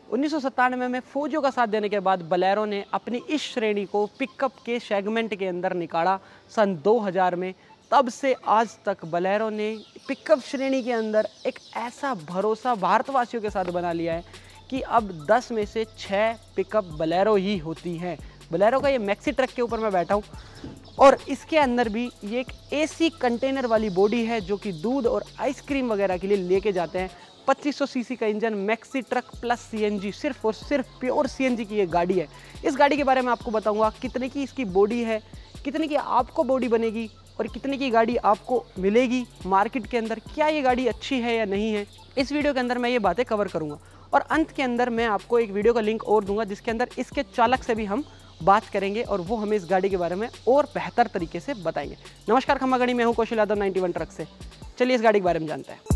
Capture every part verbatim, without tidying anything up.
उन्नीस सौ सत्तानवे में फौजियों का साथ देने के बाद बलेरो ने अपनी इस श्रेणी को पिकअप के सेगमेंट के अंदर निकाला सन दो हज़ार में। तब से आज तक बलेरो ने पिकअप श्रेणी के अंदर एक ऐसा भरोसा भारतवासियों के साथ बना लिया है कि अब दस में से छः पिकअप बलेरो ही होती हैं। बलेरो का ये मैक्सी ट्रक के ऊपर मैं बैठा हूँ और इसके अंदर भी ये एक एसी कंटेनर वाली बॉडी है जो कि दूध और आइसक्रीम वगैरह के लिए लेके जाते हैं। पच्चीस सौ सीसी का engine, maxi truck plus CNG, सिर्फ और सिर्फ प्योर सीएनजी की ये गाड़ी है। इस गाड़ी के बारे में आपको बताऊंगा कितने की इसकी बॉडी है, कितने की आपको बॉडी बनेगी और कितने की गाड़ी आपको मिलेगी मार्केट के अंदर, क्या ये गाड़ी अच्छी है या नहीं है। इस वीडियो के अंदर मैं ये बातें कवर करूँगा और अंत के अंदर मैं आपको एक वीडियो का लिंक और दूंगा जिसके अंदर इसके चालक से भी हम बात करेंगे और वो हमें इस गाड़ी के बारे में और बेहतर तरीके से बताएंगे। नमस्कार खम्मा गाड़ी, मैं हूं Kaushal Yadav ninety one truck से। चलिए इस गाड़ी के बारे में जानते हैं।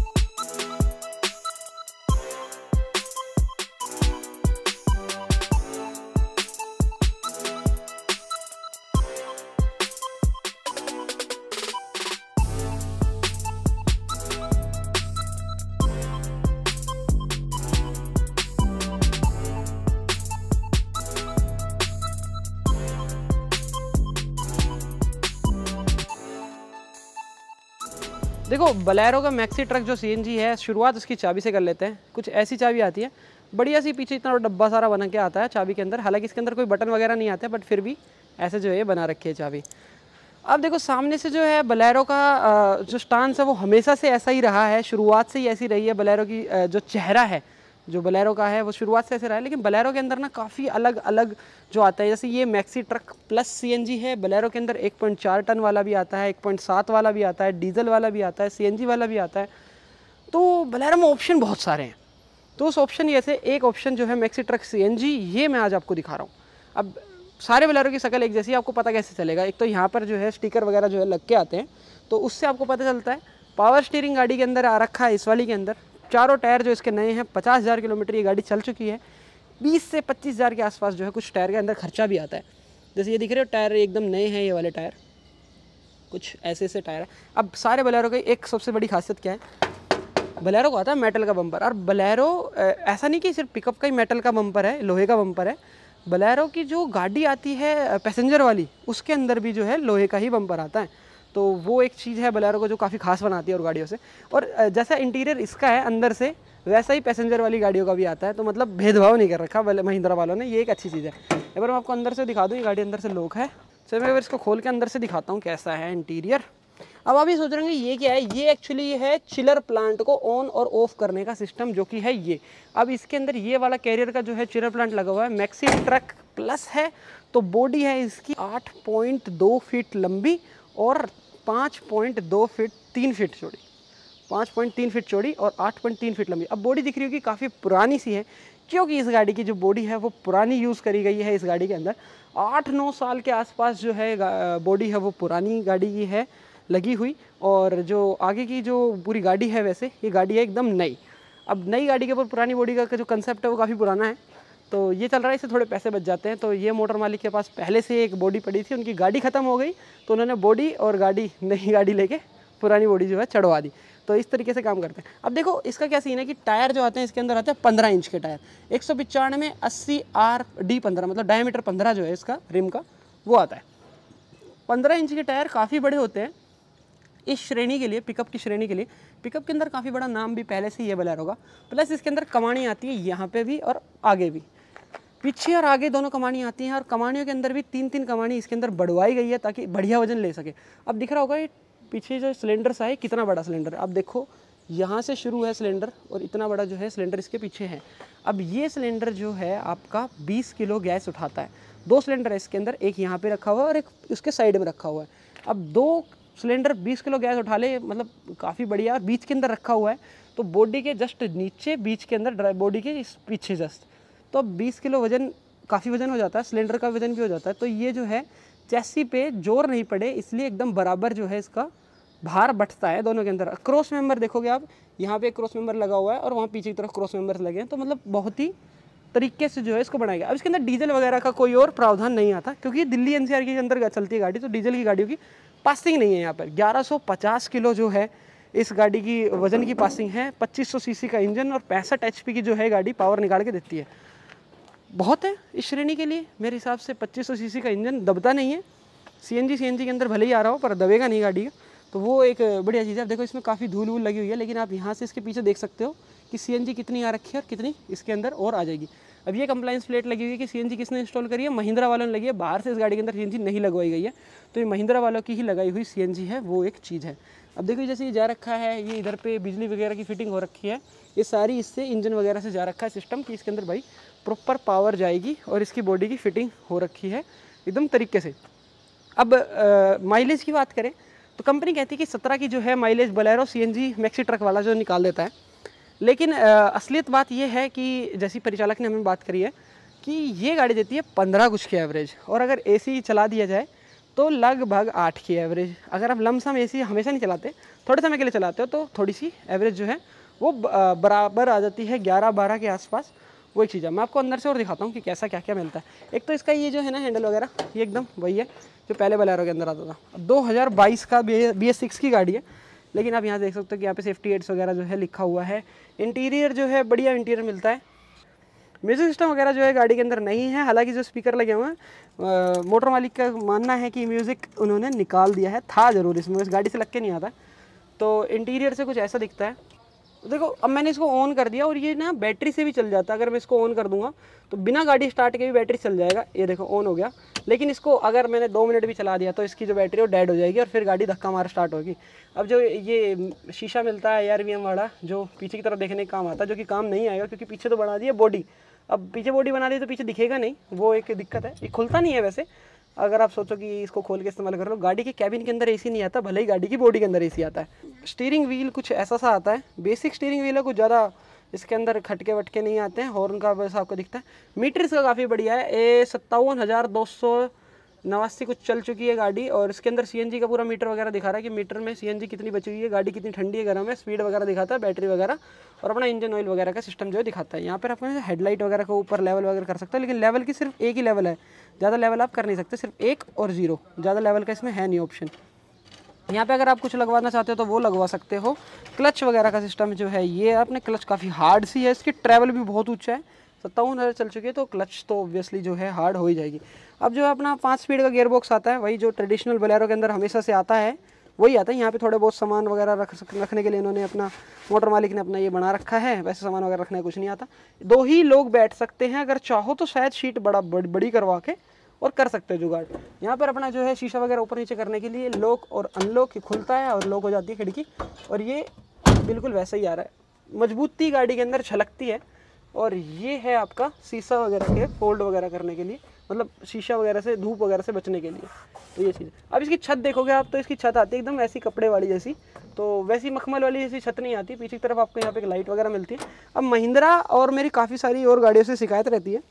देखो, बलेरो का मैक्सी ट्रक जो सीएनजी है, शुरुआत उसकी चाबी से कर लेते हैं। कुछ ऐसी चाबी आती है, बढ़िया सी, पीछे इतना डब्बा सारा बना के आता है चाबी के अंदर। हालांकि इसके अंदर कोई बटन वगैरह नहीं आते, बट फिर भी ऐसे जो है ये बना रखी है चाबी। अब देखो सामने से जो है बलेरो का जो स्टांस है वो हमेशा से ऐसा ही रहा है, शुरुआत से ही ऐसी रही है। बलेरो की जो चेहरा है जो बलेरो का है वो शुरुआत से ऐसे रहा है। लेकिन बलेरो के अंदर ना काफ़ी अलग अलग जो आता है, जैसे ये मैक्सी ट्रक प्लस सीएनजी है। बलेरो के अंदर एक पॉइंट चार टन वाला भी आता है, एक पॉइंट सात वाला भी आता है, डीजल वाला भी आता है, सीएनजी वाला भी आता है। तो बलेरो में ऑप्शन बहुत सारे हैं। तो उस ऑप्शन जैसे एक ऑप्शन जो है मैक्सी ट्रक सीएनजी, ये मैं आज आपको दिखा रहा हूँ। अब सारे बलेरो की शक्ल एक जैसी, आपको पता कैसे चलेगा? एक तो यहाँ पर जो है स्टिकर वगैरह जो है लग के आते हैं, तो उससे आपको पता चलता है। पावर स्टीयरिंग गाड़ी के अंदर आ रखा है, इस वाली के अंदर। चारों टायर जो इसके नए हैं, पचास हज़ार किलोमीटर ये गाड़ी चल चुकी है। बीस से पच्चीस हज़ार के आसपास जो है कुछ टायर के अंदर खर्चा भी आता है। जैसे ये दिख रहे हो टायर एकदम नए हैं, ये वाले टायर कुछ ऐसे ऐसे टायर है। अब सारे बलेरो की एक सबसे बड़ी खासियत क्या है, बलेरो को आता है मेटल का बम्पर। और बलेरो ऐसा नहीं कि सिर्फ पिकअप का ही मेटल का बम्पर है, लोहे का बम्पर है। बलेरो की जो गाड़ी आती है पैसेंजर वाली, उसके अंदर भी जो है लोहे का ही बम्पर आता है। तो वो एक चीज़ है बलेरो को जो काफ़ी खास बनाती है और गाड़ियों से। और जैसा इंटीरियर इसका है अंदर से, वैसा ही पैसेंजर वाली गाड़ियों का भी आता है। तो मतलब भेदभाव नहीं कर रखा महिंद्रा वालों ने, ये एक अच्छी चीज़ है। एक बार मैं आपको अंदर से दिखा दूँ, ये गाड़ी अंदर से लॉक है। चलो मैं इसको खोल के अंदर से दिखाता हूँ कैसा है इंटीरियर। अब आप ये सोच रहे हैं ये क्या है, ये एक्चुअली है चिलर प्लांट को ऑन और ऑफ करने का सिस्टम, जो कि है ये। अब इसके अंदर ये वाला कैरियर का जो है चिलर प्लांट लगा हुआ है। मैक्सी ट्रक प्लस है, तो बॉडी है इसकी आठ पॉइंट दो फीट लंबी और पाँच पॉइंट दो फीट तीन फीट चौड़ी, पाँच पॉइंट तीन फीट चौड़ी और आठ पॉइंट तीन फीट लंबी। अब बॉडी दिख रही होगी काफ़ी पुरानी सी है, क्योंकि इस गाड़ी की जो बॉडी है वो पुरानी यूज़ करी गई है। इस गाड़ी के अंदर आठ नौ साल के आसपास जो है बॉडी है वो पुरानी गाड़ी की है लगी हुई। और जो आगे की जो पूरी गाड़ी है, वैसे ये गाड़ी है एकदम नई। अब नई गाड़ी के ऊपर पुरानी बॉडी का जो कंसेप्ट है वो काफ़ी पुराना है, तो ये चल रहा है, इससे थोड़े पैसे बच जाते हैं। तो ये मोटर मालिक के पास पहले से एक बॉडी पड़ी थी, उनकी गाड़ी ख़त्म हो गई तो उन्होंने बॉडी और गाड़ी नई गाड़ी लेके पुरानी बॉडी जो है चढ़वा दी। तो इस तरीके से काम करते हैं। अब देखो इसका क्या सीन है कि टायर जो आते हैं इसके अंदर आते हैं पंद्रह इंच के टायर, एक सौ पचानवे अस्सी आर डी पंद्रह, मतलब डायमीटर पंद्रह जो है इसका रिम का वो आता है। पंद्रह इंच के टायर काफ़ी बड़े होते हैं इस श्रेणी के लिए, पिकअप की श्रेणी के लिए। पिकअप के अंदर काफ़ी बड़ा नाम भी पहले से ही है बलेरो का। प्लस इसके अंदर कमानी आती है, यहाँ पे भी और आगे भी, पीछे और आगे दोनों कमानी आती हैं। और कमानियों के अंदर भी तीन तीन कमानी इसके अंदर बढ़वाई गई है ताकि बढ़िया वजन ले सके। अब दिख रहा होगा ये पीछे जो सिलेंडर सा है, कितना बड़ा सिलेंडर है। अब देखो यहाँ से शुरू है सिलेंडर और इतना बड़ा जो है सिलेंडर इसके पीछे है। अब ये सिलेंडर जो है आपका बीस किलो गैस उठाता है। दो सिलेंडर है इसके अंदर, एक यहाँ पे रखा हुआ है और एक उसके साइड में रखा हुआ है। अब दो सिलेंडर बीस किलो गैस उठा ले, मतलब काफ़ी बढ़िया। बीच के अंदर रखा हुआ है, तो बॉडी के जस्ट नीचे, बीच के अंदर, बॉडी के इस पीछे जस्ट, तो अब बीस किलो वजन काफ़ी वजन हो जाता है, सिलेंडर का वजन भी हो जाता है। तो ये जो है चैसी पे जोर नहीं पड़े, इसलिए एकदम बराबर जो है इसका भार बटता है दोनों के अंदर। क्रॉस मेंबर देखोगे आप, यहाँ पे क्रॉस मेंबर लगा हुआ है और वहाँ पीछे की तरफ क्रॉस मेंबर्स लगे हैं। तो मतलब बहुत ही तरीके से जो है इसको बनाया गया। अब इसके अंदर डीजल वगैरह का कोई और प्रावधान नहीं आता, क्योंकि दिल्ली एनसीआर के अंदर चलती है गाड़ी, तो डीजल की गाड़ियों की पासिंग नहीं है यहाँ पर। ग्यारह सौ पचास किलो जो है इस गाड़ी की वजन की पासिंग है, पच्चीस सौ सीसी का इंजन और पैंसठ एचपी की जो है गाड़ी पावर निकाल के देती है। बहुत है इस श्रेणी के लिए मेरे हिसाब से। पच्चीस सौ सीसी का इंजन दबता नहीं है, सीएनजी सीएनजी के अंदर भले ही आ रहा हो पर दबेगा नहीं गाड़ी का, तो वो एक बढ़िया चीज़ है। देखो इसमें काफ़ी धूल वूल लगी हुई है, लेकिन आप यहाँ से इसके पीछे देख सकते हो कि सीएनजी कितनी आ रखी है और कितनी इसके अंदर और आ जाएगी। अब ये कंप्लाइंस प्लेट लगी हुई है कि सीएनजी किसने इंस्टॉल करी है, महिंद्रा वालों ने लगी है। बाहर से इस गाड़ी के अंदर सीएनजी नहीं लगवाई गई है, तो ये महिंद्रा वालों की ही लगाई हुई सीएनजी है, वो एक चीज़ है। अब देखो जैसे ये जा रखा है, ये इधर पे बिजली वगैरह की फिटिंग हो रखी है, ये सारी इससे इंजन वगैरह से जा रखा है सिस्टम कि इसके अंदर भाई प्रॉपर पावर जाएगी और इसकी बॉडी की फिटिंग हो रखी है एकदम तरीके से। अब माइलेज की बात करें तो कंपनी कहती है कि सत्रह की जो है mileage Bolero CNG maxi truck वाला जो निकाल देता है, लेकिन असलियत बात ये है कि जैसी परिचालक ने हमें बात करी है कि ये गाड़ी देती है पंद्रह कुछ की एवरेज, और अगर एसी चला दिया जाए तो लगभग आठ की एवरेज। अगर आप लमसम एसी हमेशा नहीं चलाते, थोड़े समय के लिए चलाते हो, तो थोड़ी सी एवरेज जो है वो बराबर आ जाती है ग्यारह बारह के आसपास। वो एक चीज़ है। मैं आपको अंदर से और दिखाता हूँ कि कैसा क्या क्या मिलता है। एक तो इसका ये जो है ना हैंडल वगैरह, ये एकदम वही है जो पहले बोलेरो के अंदर आता था। दो हज़ार बाईस का बी एस सिक्स की गाड़ी है, लेकिन आप यहाँ देख सकते हो कि यहाँ पे सेफ्टी एड्स वगैरह जो है लिखा हुआ है। इंटीरियर जो है बढ़िया इंटीरियर मिलता है। म्यूजिक सिस्टम वगैरह जो है गाड़ी के अंदर नहीं है, हालांकि जो स्पीकर लगे हुए हैं मोटर मालिक का मानना है कि म्यूज़िक उन्होंने निकाल दिया है, था ज़रूर इसमें, इस गाड़ी से लग के नहीं आता। तो इंटीरियर से कुछ ऐसा दिखता है। देखो अब मैंने इसको ऑन कर दिया और ये ना बैटरी से भी चल जाता है। अगर मैं इसको ऑन कर दूंगा तो बिना गाड़ी स्टार्ट के भी बैटरी चल जाएगा। ये देखो ऑन हो गया, लेकिन इसको अगर मैंने दो मिनट भी चला दिया तो इसकी जो बैटरी है वो डेड हो जाएगी और फिर गाड़ी धक्का मार स्टार्ट होगी। अब जो ये शीशा मिलता है एयर वी एम वाला जो पीछे की तरफ देखने का काम आता है, जो कि काम नहीं आएगा क्योंकि पीछे तो बना दी है बॉडी। अब पीछे बॉडी बना दी तो पीछे दिखेगा नहीं, वो एक दिक्कत है। ये खुलता नहीं है वैसे, अगर आप सोचो कि इसको खोल के इस्तेमाल कर लो। गाड़ी के कैबिन के अंदर एसी नहीं आता, भले ही गाड़ी की बॉडी के अंदर एसी आता है। स्टीयरिंग व्हील कुछ ऐसा सा आता है, बेसिक स्टीयरिंग व्हील है, कुछ ज़्यादा इसके अंदर खटके वटके नहीं आते हैं। हॉर्न का बस आपको दिखता है। मीटर इसका काफ़ी बढ़िया है, ए सत्तावन हज़ार दो सौ नवासी कुछ चल चुकी है गाड़ी, और इसके अंदर सीएनजी का पूरा मीटर वगैरह दिखा रहा है कि मीटर में सीएनजी कितनी बची हुई है, गाड़ी कितनी ठंडी है गर्म है, स्पीड वगैरह दिखाता है, बैटरी वगैरह, और अपना इंजन ऑयल वगैरह का सिस्टम जो है दिखाता है। यहाँ पर आपको हेडलाइट वगैरह को ऊपर लेवल वगैरह कर सकते हो, लेकिन लेवल की सिर्फ एक ही लेवल है, ज़्यादा लेवल आप कर नहीं सकते, सिर्फ एक और जीरो, ज़्यादा लेवल का इसमें है नहीं ऑप्शन। यहाँ पे अगर आप कुछ लगवाना चाहते हो तो वो लगवा सकते हो। क्लच वगैरह का सिस्टम जो है ये आपने, क्लच काफ़ी हार्ड सी है, इसकी ट्रैवल भी बहुत ऊंचा है, सत्तावन हज़ार चल चुकी है, तो क्लच तो ऑब्वियसली जो है हार्ड हो ही जाएगी। अब जो अपना पाँच स्पीड का गियर बॉक्स आता है, वही जो ट्रेडिशनल बोलेरो के अंदर हमेशा से आता है वही आता है। यहाँ पे थोड़े बहुत सामान वगैरह रख रखने के लिए इन्होंने अपना, मोटर मालिक ने अपना ये बना रखा है, वैसे सामान वगैरह रखने का कुछ नहीं आता। दो ही लोग बैठ सकते हैं, अगर चाहो तो शायद सीट बड़ा बड़, बड़ी करवा के और कर सकते हो जुगाड़। यहाँ पर अपना जो है शीशा वगैरह ऊपर नीचे करने के लिए लॉक और अनलॉक खुलता है और लॉक हो जाती है खिड़की, और ये बिल्कुल वैसे ही आ रहा है। मजबूती गाड़ी के अंदर झलकती है। और ये है आपका शीशा वगैरह के फोल्ड वगैरह करने के लिए, मतलब शीशा वगैरह से, धूप वगैरह से बचने के लिए, तो ये चीज़। अब इसकी छत देखोगे आप तो इसकी छत आती है एकदम ऐसी कपड़े वाली जैसी, तो वैसी मखमल वाली जैसी छत नहीं आती। पीछे की तरफ आपको यहाँ पे एक लाइट वगैरह मिलती है। अब महिंद्रा और मेरी काफ़ी सारी और गाड़ियों से शिकायत रहती है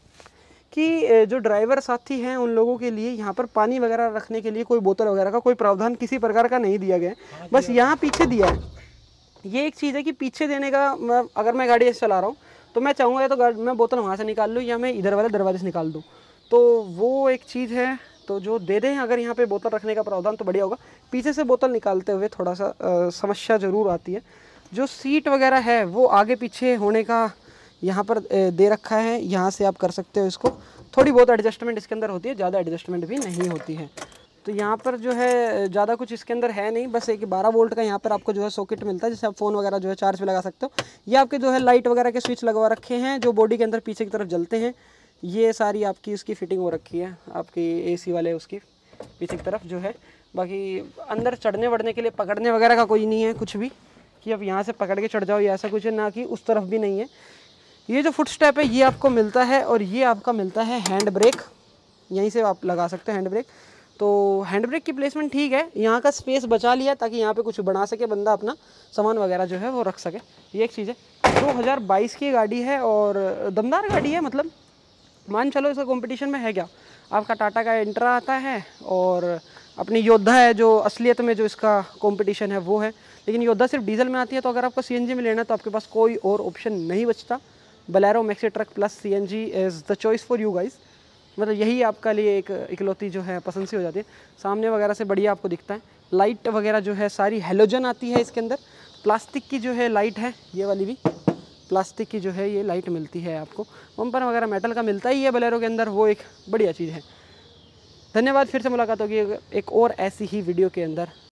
कि जो ड्राइवर साथी हैं उन लोगों के लिए यहाँ पर पानी वगैरह रखने के लिए कोई बोतल वगैरह का कोई प्रावधान किसी प्रकार का नहीं दिया गया, बस यहाँ पीछे दिया है। ये एक चीज़ है कि पीछे देने का, मैं अगर मैं गाड़ी ऐसे चला रहा हूँ तो मैं चाहूँगा या तो गाड़ी मैं बोतल वहाँ से निकाल लूँ या मैं इधर वाले दरवाजे से निकाल दूँ, तो वो एक चीज़ है। तो जो दे दें अगर यहाँ पे बोतल रखने का प्रावधान तो बढ़िया होगा। पीछे से बोतल निकालते हुए थोड़ा सा आ, समस्या ज़रूर आती है। जो सीट वगैरह है वो आगे पीछे होने का यहाँ पर दे रखा है, यहाँ से आप कर सकते हो इसको। थोड़ी बहुत एडजस्टमेंट इसके अंदर होती है, ज़्यादा एडजस्टमेंट भी नहीं होती है। तो यहाँ पर जो है ज़्यादा कुछ इसके अंदर है नहीं, बस एक बारह वोल्ट का यहाँ पर आपको जो है सॉकेट मिलता है, जिससे आप फ़ोन वगैरह जो है चार्ज पे लगा सकते हो। ये आपके जो है लाइट वगैरह के स्विच लगवा रखे हैं जो बॉडी के अंदर पीछे की तरफ जलते हैं। ये सारी आपकी इसकी फिटिंग हो रखी है, आपकी एसी वाले उसकी पीछे की तरफ जो है। बाकी अंदर चढ़ने वढ़ने के लिए पकड़ने वगैरह का कोई नहीं है कुछ भी, कि अब यहाँ से पकड़ के चढ़ जाओ या ऐसा कुछ है, ना कि उस तरफ भी नहीं है। ये जो फुट स्टेप है ये आपको मिलता है, और ये आपका मिलता है हैंड ब्रेक, यहीं से आप लगा सकते हो हैंड ब्रेक। तो हैंड ब्रेक की प्लेसमेंट ठीक है, यहाँ का स्पेस बचा लिया ताकि यहाँ पे कुछ बना सके बंदा, अपना सामान वगैरह जो है वो रख सके। ये एक चीज़ है। दो हज़ार बाईस की गाड़ी है और दमदार गाड़ी है, मतलब मान चलो इसका कंपटीशन में है क्या। आपका टाटा का इंट्रा आता है और अपनी योद्धा है जो असलियत में जो इसका कंपटीशन है वो है, लेकिन योद्धा सिर्फ डीजल में आती है। तो अगर आपको सीएनजी में लेना है तो आपके पास कोई और ऑप्शन नहीं बचता। Bolero maxi truck plus CNG is the choice for you guys, मतलब यही आपका लिए एक इकलौती जो है पसंद सी हो जाती है। सामने वगैरह से बढ़िया आपको दिखता है। लाइट वगैरह जो है सारी हेलोजन आती है इसके अंदर, प्लास्टिक की जो है लाइट है, ये वाली भी प्लास्टिक की जो है ये लाइट मिलती है आपको। बम्पर वगैरह मेटल का मिलता ही है बोलेरो के अंदर, वो एक बढ़िया चीज़ है। धन्यवाद, फिर से मुलाकात होगी एक और ऐसी ही वीडियो के अंदर।